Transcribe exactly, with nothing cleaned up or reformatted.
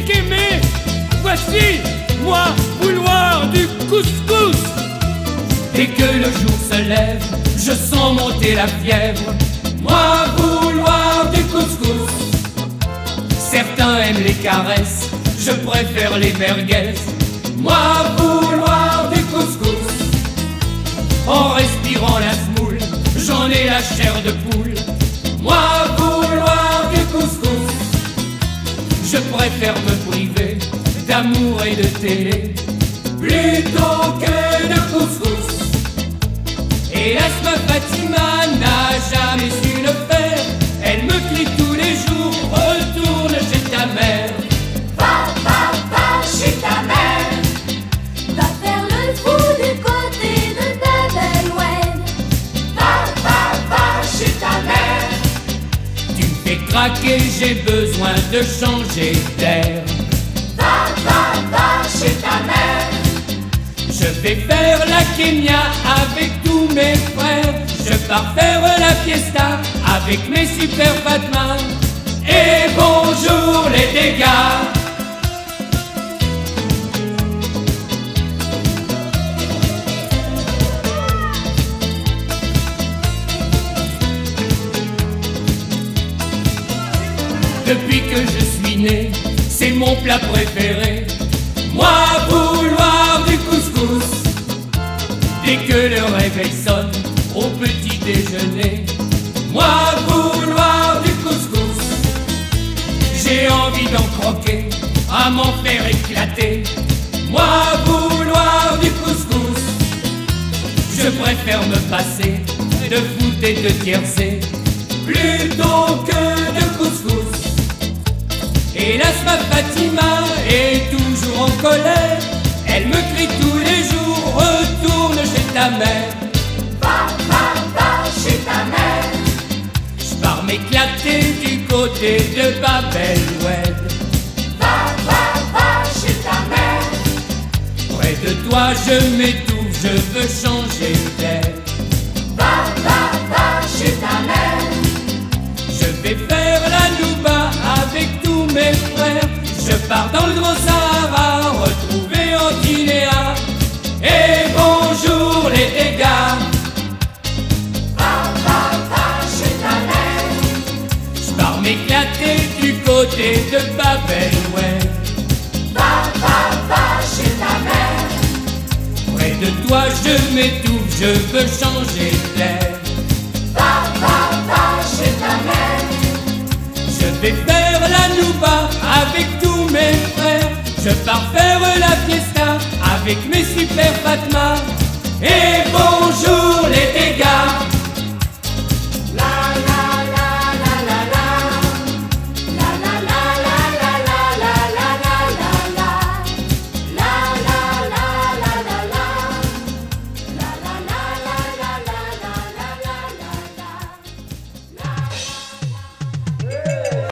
unique aimé. Voici, moi, vouloir du couscous. Dès que le jour se lève, je sens monter la fièvre. Moi, vouloir du couscous. Certains aiment les caresses, je préfère les merguez. Moi, vouloir du couscous. En respirant la semoule, j'en ai la chair de poule. Moi, vouloir du couscous. Je préfère me priver d'amour et de télé plutôt que de couscous. Hélas, ma Fatima n'a jamais su le faire. Elle me crie tous les jours, retourne chez ta mère. Va, va, va chez ta mère. Va faire le fou du côté de ta belle oued. Va, va, va chez ta mère. Tu me fais craquer, j'ai besoin de changer d'air. Va, va, va chez ta mère. Je vais faire la Kenya avec tous mes frères. Je pars faire la fiesta avec mes super Fatma. Et bonjour les dégâts. Depuis que je suis né, c'est mon plat préféré. Moi, vouloir du couscous. Dès que le réveil sonne au petit déjeuner, moi, vouloir du couscous. J'ai envie d'en croquer, à m'en faire éclater. Moi, vouloir du couscous. Je préfère me passer de foot et de tiercé plutôt que de couscous. Hélas, ma Fatima est toujours en colère. Elle me crie tous les jours, retourne chez ta mère. Va, va, va chez ta mère. Je pars m'éclater du côté de Babel Oued. Va, va, va chez ta mère. Près de toi je m'étouffe, je veux changer d'air. Va, va, va chez ta mère. Je vais faire la nouba avec tous mes frères. Je pars dans le grand Sahara, retrouver Antinéa. Et bonjour les dégâts. Va, va, va chez ta mère. Je pars m'éclater du côté de Babel Oued. Va, va, va chez ta mère. Près de toi je m'étouffe, je veux changer d'air. Va, va, va chez ta mère. Je vais faire la nouba avec tous mes frères. Je pars faire la fiesta avec mes super Fatma. Et bonjour